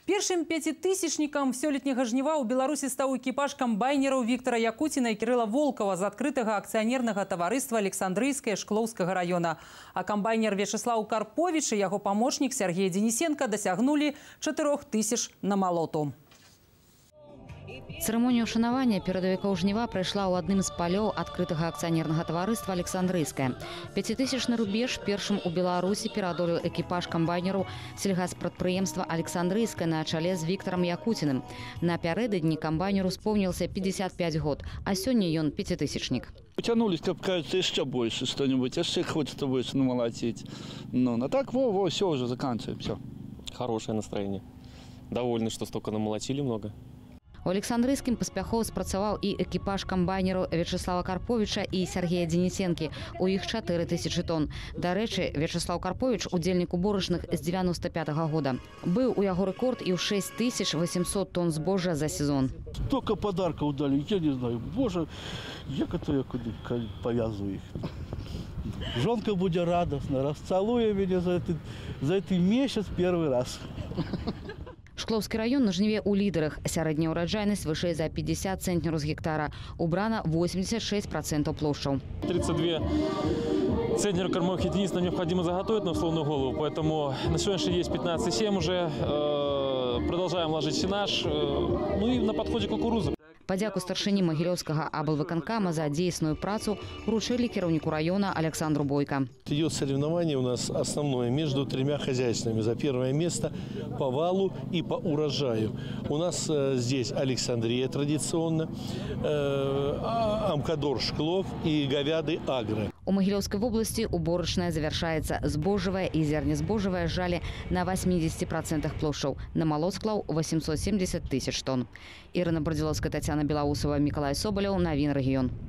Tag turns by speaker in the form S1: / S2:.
S1: Першым пяцітысячнікам сёлетняга жніва ў Беларусі стаў экіпаж камбайнераў Віктора Якуціна і Кірыла Волкова з адкрытага акцыянернага таварыства Александрыйскае Шклоўскага района. А камбайнер Вячеслав Карпович і яго памочнік Сергей Денисенко дасягнулі 4000 на малоту.
S2: Церемонія ушанавання перадавікоў жніва прайшла ў адным з палёў адкрытага акцыянернага таварыства Александрыйскае. 5000-ны рубеж першым у Беларусі пераадолеў экіпаж камбайнераў сельгаспрадпрыемства Александрыйскае на чале з Вікторам Якуціным. Напярэдадні камбайнеру споўніўся 55 год, а сёння ён пяцітысячнік.
S3: Потянулись, как кажется, еще больше что-нибудь, еще хочется больше намолотить. Ну, а так, все, уже заканчиваем, все.
S4: Хорошее настроение. Довольны, что столько намолотили много.
S2: У Александрыйскім паспяхова спрацаваў і экіпаж камбайнераў Вячеслава Карповича і Сергея Денисенкі. У іх 4000 тонн. Дарэчы, Вячеслав Карпович – удзельнік уборачных з 95-го года. Быў у яго рэкорд і ў 6800 тонн збожжа за сезон.
S3: Столько подарков дали, я не знаю. Боже, я куди пов'язую їх. Жонка буде радостна, розцілує мене за цей місяць перший раз.
S2: Шклоўскі раён на жніве ў лідарах. Сярэдняя ўраджайнасць вышэй за 50 цэнтнераў з гектара. Убрана 86% площадь.
S4: 32 центнера кормовых единиц нам необходимо заготовить на условную голову, поэтому на сегодняшний день есть 15,7 уже. Продолжаем ложить сенаж, ну и на подходе кукуруза.
S2: Падзяку старшыні Магілёўскага аблвыканкама за дзейсную працу вручылі кіраўніку района Александру Бойко.
S5: Идет соревнование у нас основное между тремя хозяйствами за первое место по валу и по урожаю. У нас здесь Александрия традиционно, Амкадор Шклов и Говяды Агро.
S2: У Магілёўскай вобласці уборачная завяршаецца. Збожжавая і зернезбожжавая жалі на 80% плошчаў. На малот склаў 870 000 тонн. Ірына Бардзіловская, Тацяна Белаусова, Мікалай Соболєв. Навін рэгіён.